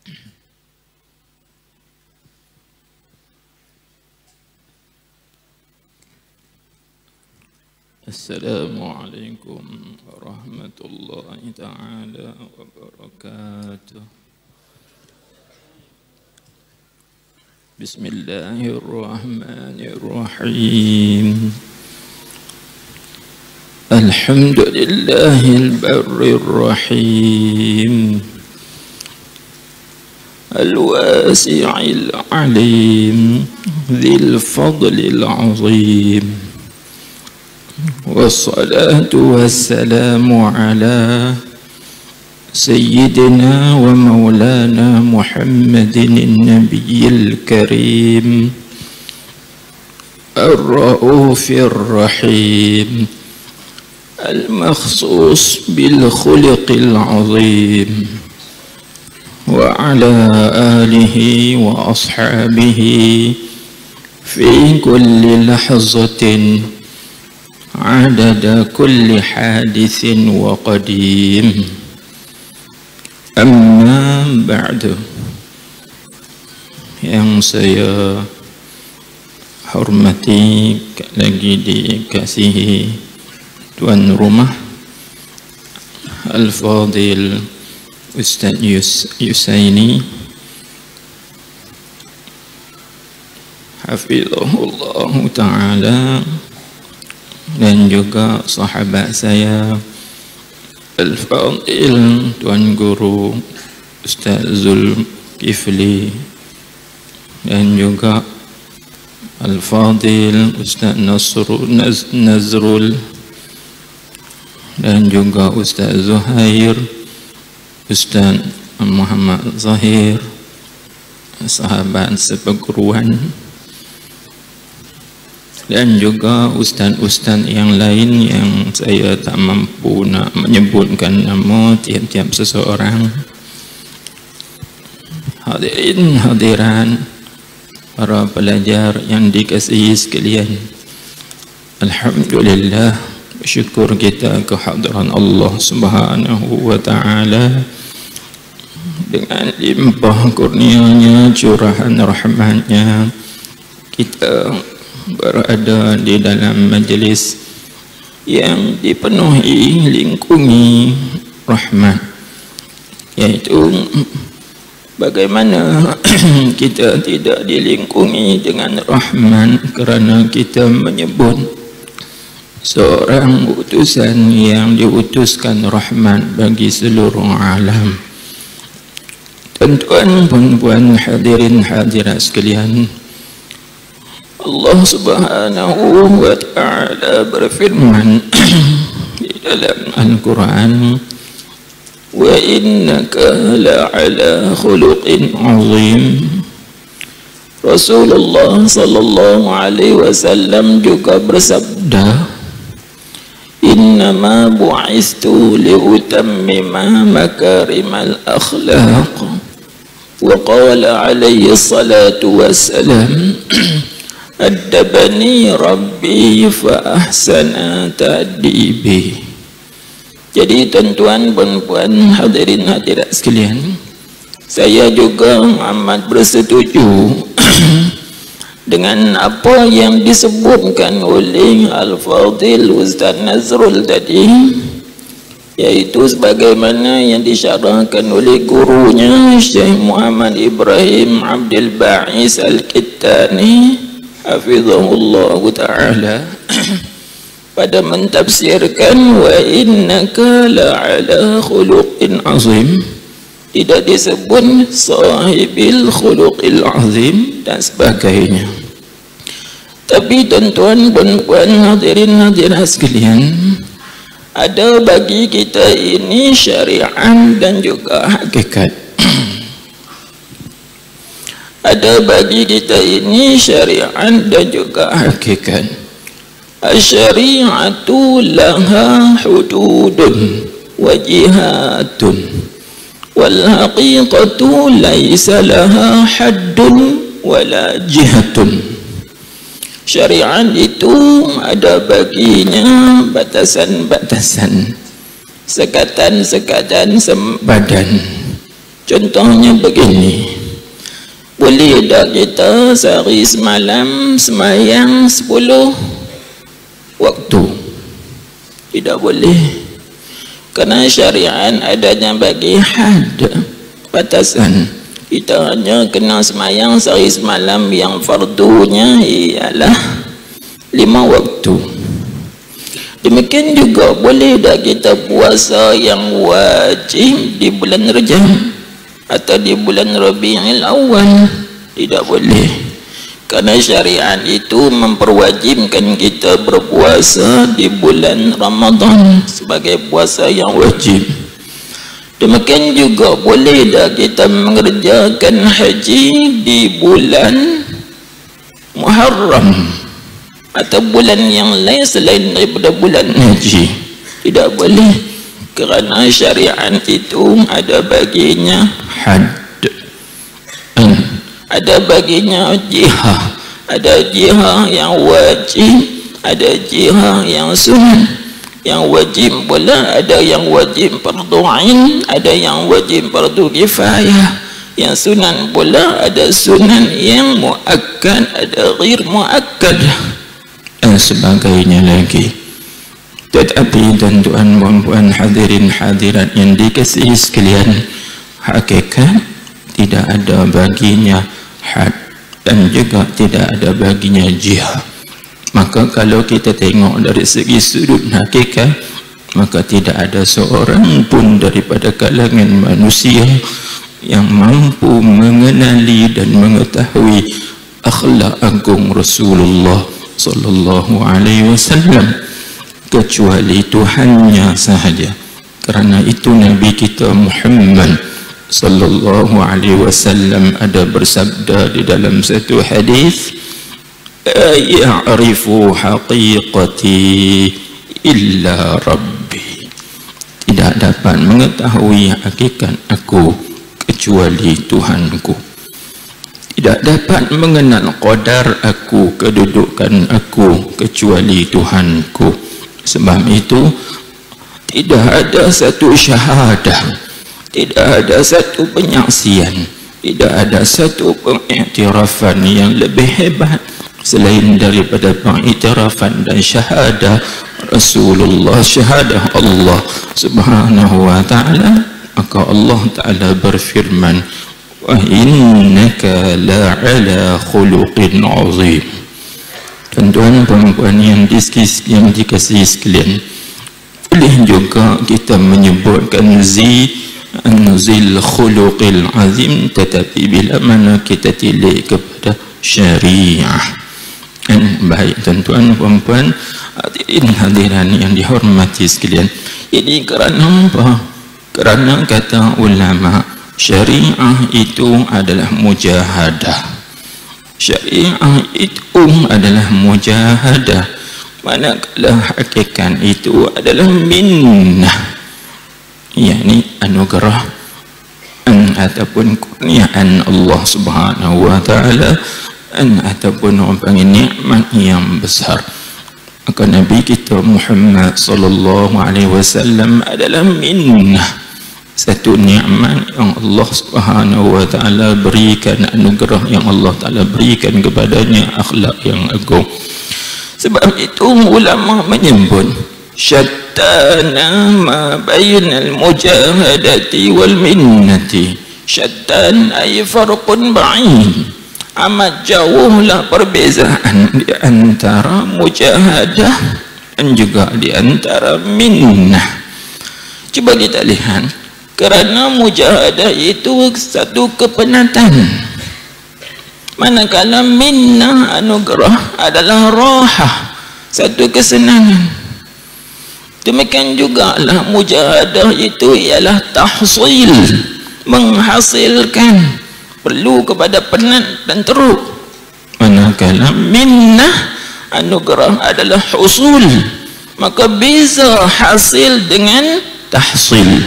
Assalamualaikum warahmatullahi ta'ala wabarakatuh. Bismillahirrahmanirrahim. Alhamdulillahil barrir rahim, al-wasi'il alim, dzil fadlil azim. Wassalatu wassalamu ala sayyidina wa maulana Muhammadin nabiyil karim ar-raufir rahim al-makhsus bil khuliqil azim wa ala alihi wa ashabihi fi kulli lahzatin adada kulli hadithin wa qadim. Amma ba'du. Yang saya hormati lagi dikasihi tuan rumah Al-Fadil Ustaz Yusaini hafizahullah ta'ala, dan juga sahabat saya Al-Fadil Tuan Guru Ustaz Zulkifli, dan juga Al-Fadil Ustaz Nazrul, dan juga Ustaz Zuhair, Ustaz Muhammad Zahir, sahabat seperguruan, dan juga ustaz-ustaz yang lain yang saya tak mampu nak menyebutkan nama tiap-tiap seseorang. Hadirin hadiran, para pelajar yang dikasihi sekalian, alhamdulillah, bersyukur kita ke hadiran Allah Subhanahu wa taala dengan limpah kurnianya, curahan rahmatnya, kita berada di dalam majlis yang dipenuhi lingkungi rahmat, yaitu bagaimana kita tidak dilingkungi dengan rahmat kerana kita menyebut seorang utusan yang diutuskan rahmat bagi seluruh alam. Tuan-tuan, puan-puan, hadirin hadirat sekalian, Allah Subhanahu wa ta'ala berfirman di dalam Al-Quran, wa innaka la'ala khuluqin azim. Rasulullah sallallahu alaihi wasallam juga bersabda, innama bu'istu liutammima makarimal akhlaq. Wa qala alaihi salatu wassalam, Addabani Rabbi fa ahsana ta'dibi. Jadi tuan-tuan, puan-puan, hadirin hadirat sekalian, saya juga amat bersetuju dengan apa yang disebutkan oleh Al-Fadil Ustaz Nazrul tadi, yaitu sebagaimana yang disyarahkan oleh gurunya Syekh Muhammad Ibrahim Abdul Ba'is Al-Kittani hafizahullah ta'ala, pada mentafsirkan wa innaka la'ala khuluqin azim, tidak disebut sahibil khuluqil azim dan sebagainya. Tapi tuan-tuan, puan-puan, hadirin hadirat sekalian, ada bagi kita ini syariat dan juga hakikat. Ada bagi kita ini syariat dan juga hakikat. Asy-syari'atu laha hududun wa jihatun, wal haqiqatu laisa laha haddun wala jihatun. Syariat itu ada baginya batasan-batasan, sekatan-sekatan sempadan. Contohnya begini, boleh tak kita sehari semalam semayang 10 waktu? Tidak boleh, kerana syariat adanya bagi had, batasan. Kita hanya kena semayang sehari semalam yang fardunya ialah 5 waktu. Demikian juga boleh tak kita puasa yang wajib di bulan Rajab atau di bulan Rabiul Awal? Tidak boleh, kerana syariat itu memperwajibkan kita berpuasa di bulan Ramadan sebagai puasa yang wajib. Demikian juga boleh tak kita mengerjakan haji di bulan Muharram atau bulan yang lain selain daripada bulan haji? Tidak boleh, kerana syariat itu ada baginya had, ada baginya jihad. Ada jihad yang wajib, ada jihad yang sunnah. Yang wajib pula ada yang wajib fardu ain, ada yang wajib fardu kifayah. Yang sunan pula ada sunan yang muakkad, ada ghair muakkad dan sebagainya lagi. Tetapi tuan-tuan puan-puan hadirin hadirat yang dikasihi sekalian, hakikat tidak ada baginya had dan juga tidak ada baginya jihad. Maka kalau kita tengok dari segi sudut hakikat, maka tidak ada seorang pun daripada kalangan manusia yang mampu mengenali dan mengetahui akhlak agung Rasulullah sallallahu alaihi wasallam kecuali Tuhannya sahaja. Kerana itu Nabi kita Muhammad sallallahu alaihi wasallam ada bersabda di dalam satu hadis, ya'rifu haqiqati illa rabbi, tidak dapat mengetahui hakikat aku kecuali Tuhanku. Tidak dapat mengenal qadar aku, kedudukan aku kecuali Tuhanku. Sebab itu tidak ada satu syahadah, tidak ada satu penyaksian, tidak ada satu pengiktirafan yang lebih hebat selain daripada pengiktirafan dan syahadah Rasulullah, syahadah Allah subhanahu wa ta'ala. Maka Allah ta'ala berfirman, wa innaka la'ala khuluqin azim. Tuan-tuan perempuan yang dikasihi sekalian, boleh juga kita menyebutkan zil khuluqil azim, tetapi bila mana kita tilik kepada syariah. Baik tuan-tuan puan-puan hadirin hadiran yang dihormati sekalian, ini kerana apa? Kerana kata ulama, syariah itu adalah mujahadah. Syariah itu adalah mujahadah, manakala hakikat itu adalah minnah, yakni anugerah ataupun kurniaan Allah subhanahu wa ta'ala, ataupun nikmat yang besar. Maka Nabi kita Muhammad sallallahu alaihi wasallam adalah minnah, satu nikmat yang Allah subhanahu wa ta'ala berikan, anugerah yang Allah ta'ala berikan kepadanya, akhlak yang agung. Sebab itu ulama menyebut syattana ma bainal mujahadati wal minnati. Syattan ay farqun ba'id, amat jauhlah perbezaan di antara mujahadah dan juga di antara minnah. Cuba kita lihat, kerana mujahadah itu satu kepenatan, manakala minnah anugerah adalah rahah, satu kesenangan. Demikian jugalah mujahadah itu ialah tahsil, menghasilkan, perlu kepada penat dan teruk. Manakala minnah anugerah adalah husul, maka beza hasil dengan tahsil,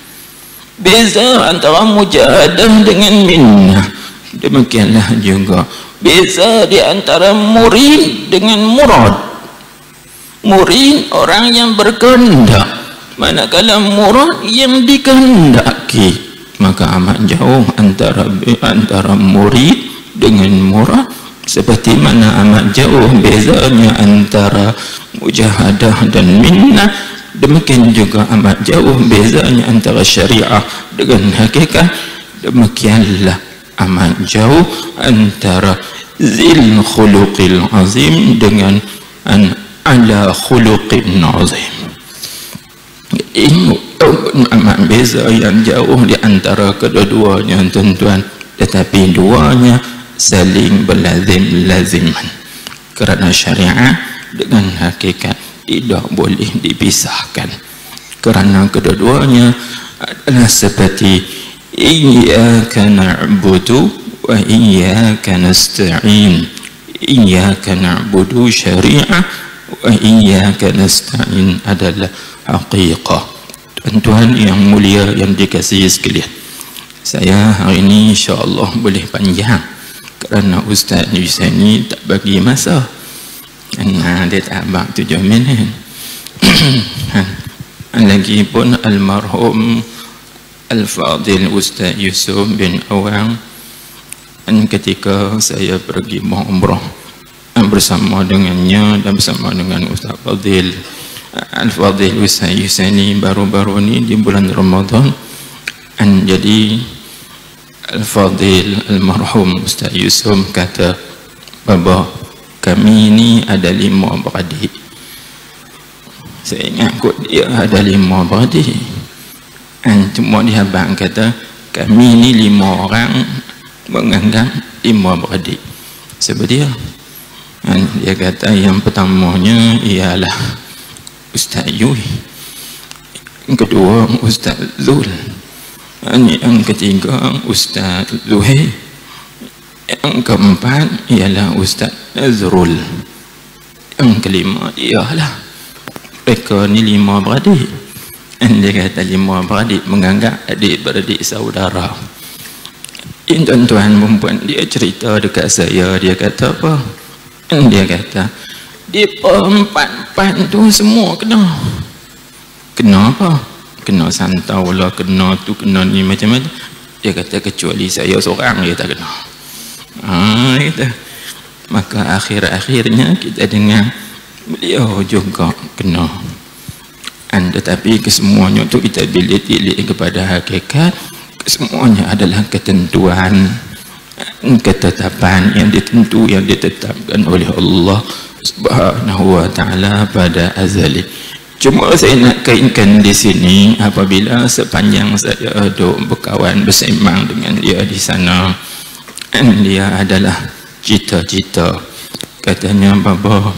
beza antara mujahadah dengan minnah. Demikianlah juga beza di antara murid dengan murad. Murid orang yang berkehendak, manakala murad yang dikehendaki. maka amat jauh antara murid dengan murad, seperti mana amat jauh bezanya antara mujahadah dan minnah, demikian juga amat jauh bezanya antara syariah dengan hakikat. Demikianlah amat jauh antara zil khuluqil azim dengan ala khuluqin azim. Ini amat beza yang jauh di antara kedua-duanya tuan-tuan, tetapi duanya saling berlazim-laziman, kerana syariat dengan hakikat tidak boleh dipisahkan, kerana kedua-duanya adalah seperti iyyaka na'budu wa iyyaka nasta'in. Iyyaka na'budu syariah wa iyyaka nasta'in adalah haqiqah. Tuan-tuan yang mulia yang dikasihi sekalian, saya hari ini insya-Allah boleh panjang kerana Ustaz Yusani tak bagi masa. Dia tak abang 7 minit. Lagipun almarhum Al-Fadil Ustaz Yusuf bin Awang, ketika saya pergi umrah bersama dengannya dan bersama dengan Ustaz Fadil Al-Fadil Ustaz Yusani baru-baru ni di bulan Ramadan, jadi Al-Fadil almarhum Ustaz Yusuf kata, "Baba, kami ini ada 5 beradik." Saya ingat kot dia ada 5 beradik. Cuma dia abang kata, "Kami ni 5 orang menganggap 5 beradik." Sebab dia kata yang pertamanya ialah Ustaz Yui, yang kedua Ustaz Zul, yang ketiga Ustaz Zuhair, yang keempat ialah Ustaz Nazrul, yang kelima ialah mereka ni 5 beradik. Dia kata 5 beradik menganggap adik-beradik saudara. Tuan-tuan perempuan dia cerita dekat saya, dia kata apa? Dia kata dia empat tu semua kena apa? Kena santau lah, kena tu, kena ni, macam-macam. Dia kata kecuali saya seorang dia tak kena. Kata. Maka akhir-akhirnya kita dengar beliau juga kena. Tetapi kesemuanya tu kita bila tilik kepada hakikat, kesemuanya adalah ketentuan, ketetapan yang ditentu, yang ditetapkan oleh Allah Subhanahu wa ta'ala pada azali. Cuma saya nak kaitkan di sini, apabila sepanjang saya duduk berkawan bersemang dengan dia di sana, dia adalah cita-cita, katanya, "Baba,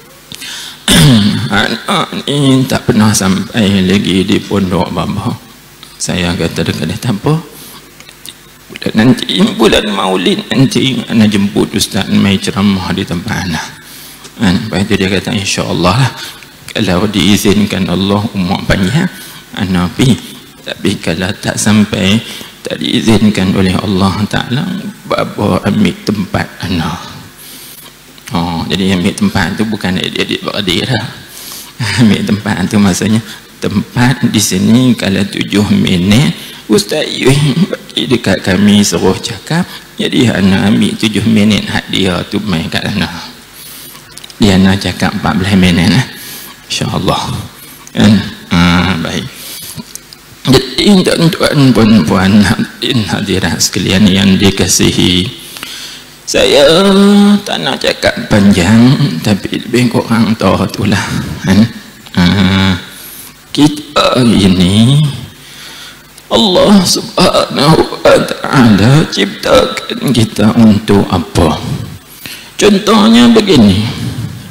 anak ni tak pernah sampai lagi di pondok Baba." Saya kata dekat dia, "Tak apa, nanti bulan Maulid nanti anak jemput Ustaz mai ceramah di tempat anak." Lepas itu dia kata, "InsyaAllah lah, kalau diizinkan Allah umur panjang anak pergi. Tapi kalau tak sampai, tak diizinkan oleh Allah Ta'ala, Baba ambil tempat anak." Jadi ambil tempat tu bukan adik-adik beradik dah. Ambil tempat tu maksudnya tempat di sini. Kalau 7 minit Ustaz Yui bagi dekat kami suruh cakap, jadi anak ambil 7 minit hak dia tu main kat anak. Dia nak cakap 14 minit lah, insyaAllah. Baik. Jadi tuan-tuan puan-puan hadirat sekalian yang dikasihi, saya tak nak cakap panjang, tapi lebih kurang tahu itulah. Kita ini Allah Subhanahu wa ta'ala ciptakan kita untuk apa? Contohnya begini,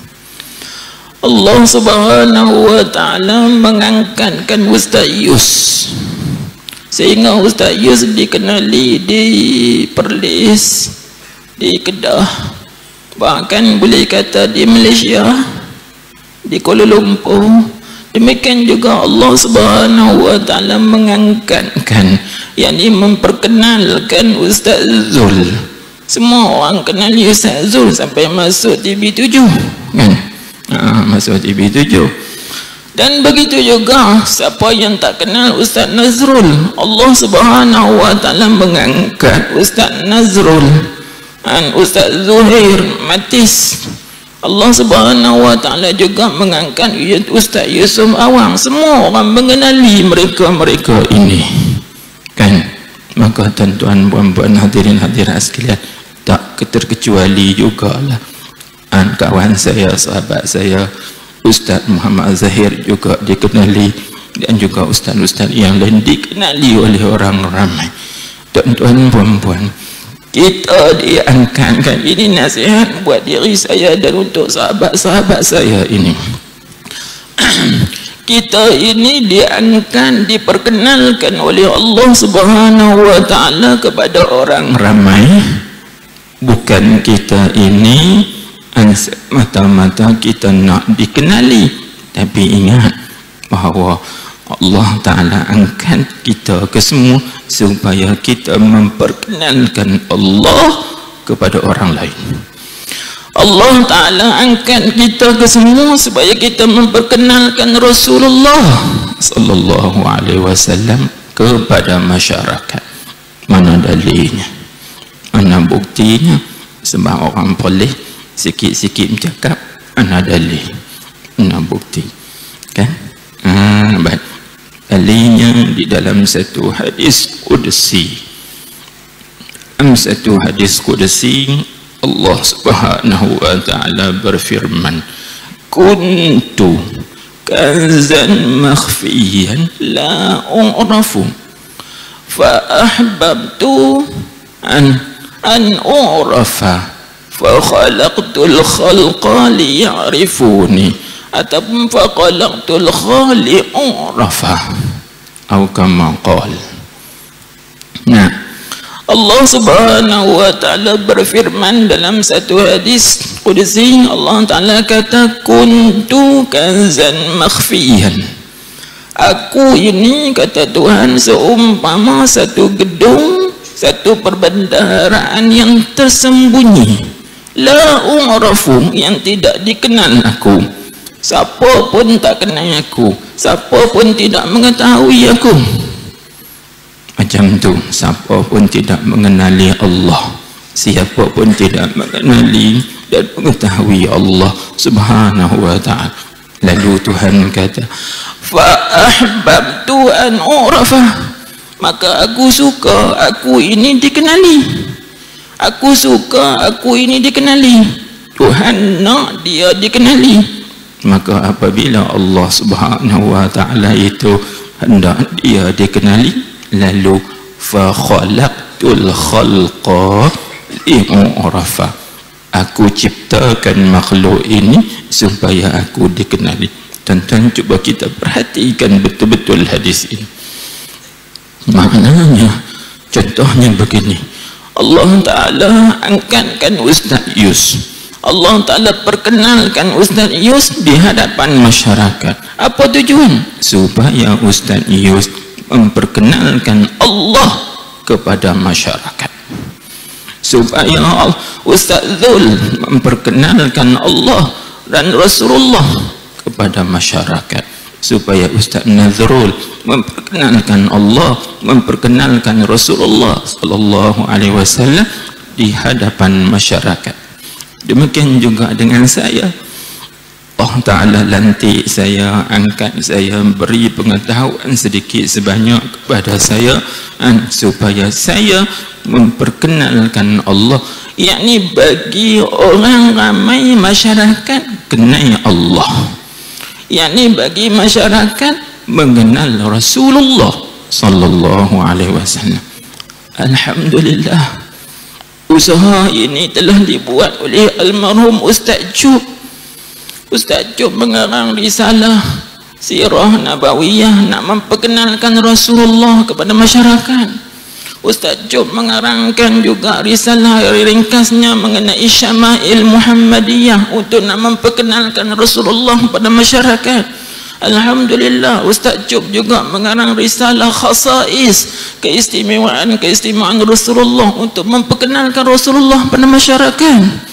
Allah Subhanahu wa ta'ala mengangkatkan Ustaz Yus, sehingga Ustaz Yus dikenali di Perlis, di Kedah, bahkan boleh kata di Malaysia, di Kuala Lumpur. Demikian juga Allah Subhanahu wa ta'ala mengangkatkan, yakni memperkenalkan Ustaz Zul. Semua orang kenal Ustaz Zul sampai masuk TV7 kan? Masuk TV7. Dan begitu juga siapa yang tak kenal Ustaz Nazrul, Allah Subhanahu wa taala mengangkat Ustaz Nazrul dan Ustaz Zuhair Matis. Allah Subhanahu wa taala juga mengangkat Ustaz Yusuf Awang. Semua orang mengenali mereka-mereka ini, kan? Maka tuan-tuan, puan-puan, hadirin hadirat sekalian, tak terkecuali jugalah kawan saya, sahabat saya Ustaz Muhammad Zahir juga dikenali, dan juga ustaz-ustaz yang lain dikenali oleh orang ramai. Tuan-tuan, puan-puan, kita diangkatkan, ini nasihat buat diri saya dan untuk sahabat-sahabat saya ini. Kita ini diangkat, diperkenalkan oleh Allah Subhanahu wa taala kepada orang ramai. Bukan kita ini mata-mata kita nak dikenali, tapi ingat bahawa Allah Ta'ala angkat kita ke semua supaya kita memperkenalkan Allah kepada orang lain. Allah Ta'ala angkat kita ke semua supaya kita memperkenalkan Rasulullah Sallallahu Alaihi Wasallam kepada masyarakat. Mana dalilnya? Mana buktinya? Sebab orang boleh sikit-sikit bercakap, mana dalil, mana bukti, kan? Baik. Dalilnya di dalam satu hadis qudsi. Satu hadis qudsi, Allah Subhanahu wa taala berfirman, kuntu kanzan makhfiyan la u'rafu fa ahbabtu an u'rafa فَخَلَقْتُ الْخَلْقَ لِيَعْرِفُونِي ataupun فَخَلَقْتُ الْخَالِقَ عُرَفًا atau kama qala. Nah, Allah Subhanahu wa taala berfirman dalam satu hadis qudsi, Allah Taala kata, kuntu kanzan makhfiyan. Aku ini, kata Tuhan, seumpama satu gedung, satu perbendaharaan yang tersembunyi, la u'rafu, yang tidak dikenal aku. Siapa pun tak kenal aku, siapa pun tidak mengetahui aku. Macam tu, siapa pun tidak mengenali Allah, siapa pun tidak mengenali dan mengetahui Allah Subhanahu wa ta'ala. Lalu Tuhan kata, fa ahbabtu an u'rafa, maka aku suka aku ini dikenali. Aku suka aku ini dikenali. Tuhan nak dia dikenali. Maka apabila Allah Subhanahu wa ta'ala itu hendak dia dikenali, lalu fa khalaqtul khalqa li'urafa, aku ciptakan makhluk ini supaya aku dikenali. Tuan-tuan, cuba kita perhatikan betul-betul hadis ini. Maknanya, contohnya begini, Allah Ta'ala angkatkan Ustaz Yus, Allah Ta'ala perkenalkan Ustaz Yus di hadapan masyarakat. Apa tujuan? Supaya Ustaz Yus memperkenalkan Allah kepada masyarakat, supaya Ustaz Zul memperkenalkan Allah dan Rasulullah kepada masyarakat, supaya Ustaz Nazrul memperkenalkan Allah, memperkenalkan Rasulullah Sallallahu Alaihi Wasallam di hadapan masyarakat. Demikian juga dengan saya. Allah Ta'ala lantik saya, angkat saya, beri pengetahuan sedikit sebanyak kepada saya, supaya saya memperkenalkan Allah, yakni bagi orang ramai masyarakat kenal Allah, yakni bagi masyarakat mengenal Rasulullah Sallallahu Alaihi Wasallam. Alhamdulillah, usaha ini telah dibuat oleh almarhum Ustaz Jub. Ustaz Jub mengarang risalah Sirah Nabawiyah nak memperkenalkan Rasulullah kepada masyarakat. Ustaz Jub mengarangkan juga risalah ringkasnya mengenai Syama'il Muhammadiyah untuk nak memperkenalkan Rasulullah kepada masyarakat. Alhamdulillah, Ustaz Jub juga mengarang risalah khasais, keistimewaan Rasulullah untuk memperkenalkan Rasulullah kepada masyarakat.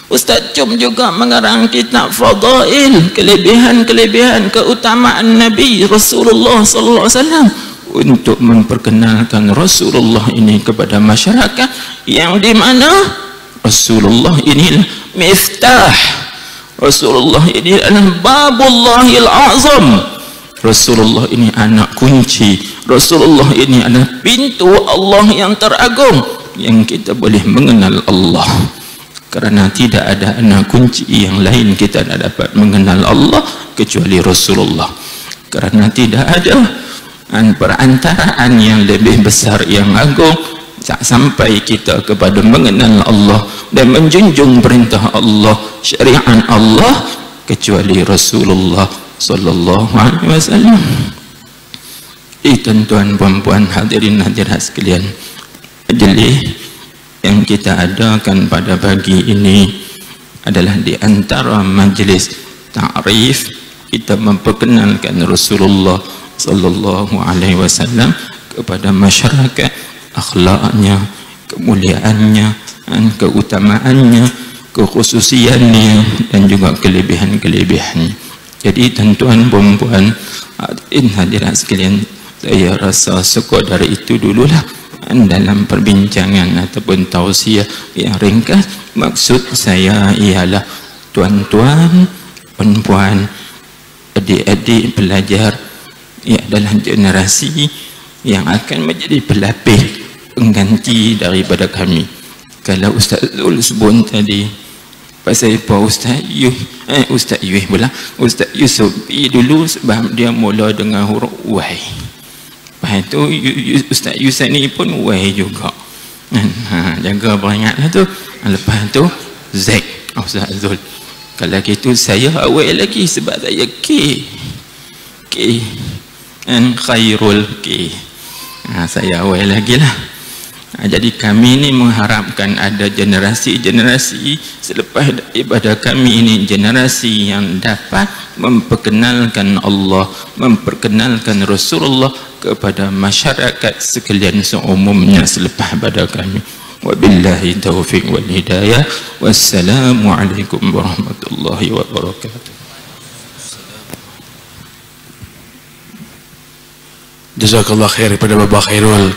Ustaz Cum juga mengarang kitab Fadail, kelebihan-kelebihan keutamaan Nabi Rasulullah sallallahu alaihi wasallam, untuk memperkenalkan Rasulullah ini kepada masyarakat, yang di mana Rasulullah ini miftah, Rasulullah ini adalah babullahil azam, Rasulullah ini anak kunci, Rasulullah ini adalah pintu Allah yang teragung, yang kita boleh mengenal Allah. Karena tidak ada anak kunci yang lain kita tidak dapat mengenal Allah kecuali Rasulullah. Karena tidak ada perantaraan yang lebih besar, yang agung, sampai kita kepada mengenal Allah dan menjunjung perintah Allah, syariat Allah, kecuali Rasulullah sallallahu alaihi wasallam. Tuan-tuan, puan-puan, hadirin hadirat sekalian, majlis yang kita adakan pada pagi ini adalah di antara majlis ta'rif, kita memperkenalkan Rasulullah sallallahu alaihi wasallam kepada masyarakat, akhlaknya, kemuliaannya, keutamaannya, kekhususiannya, dan juga kelebihan-kelebihannya. Jadi tuan-tuan, puan-puan, hadirin sekalian, saya rasa sekadar itu dululah dalam perbincangan ataupun tausiah yang ringkas. Maksud saya ialah tuan-tuan, puan-puan, adik-adik pelajar dalam generasi yang akan menjadi pelapis pengganti daripada kami. Kalau Ustaz Zul sebut tadi pasal apa Ustaz Yusuf dulu, sebab dia mula dengan huruf Y. Lepas tu Ustaz Yusuf ni pun Y juga. Jaga beringatlah tu. Lepas tu Z, Ustaz Zul. Kalau gitu saya awal lagi sebab saya K dan Khairul K. Saya awal lagi lah. Jadi kami ni mengharapkan ada generasi-generasi selepas daripada kami ini, generasi yang dapat memperkenalkan Allah, memperkenalkan Rasulullah kepada masyarakat sekalian seumumnya selepas pada kami. Wabillahi taufiq wal hidayah. Wassalamualaikum warahmatullahi wabarakatuh. Jazakallah khair kepada Bapak Khairul